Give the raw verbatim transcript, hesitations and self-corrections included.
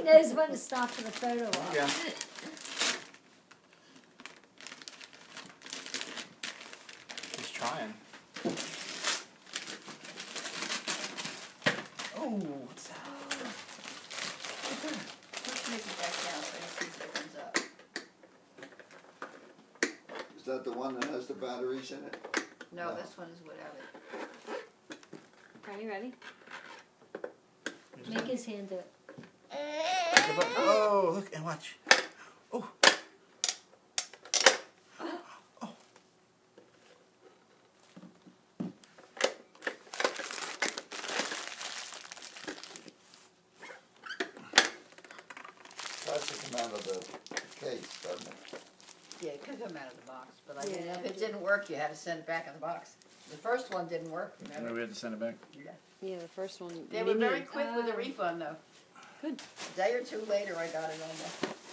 knows when to stop for the photo op. Yeah. He's trying. Oh, what's that? Let's make it back down so you see if it comes up. Is that the one that has the batteries in it? No, No. this one is without it. Ready, ready? Make his hand do it. Oh, look and watch. Oh. Oh. Tries to come out of the case, doesn't it? Yeah, it could come out of the box, but I Yeah. didn't know if it didn't work, you had to send it back in the box. The first one didn't work, Maybe remember? we had to send it back. Yeah. Yeah, the first one. They were very Minions. quick with the Oh. refund, though. Good. A day or two later, I got it on there.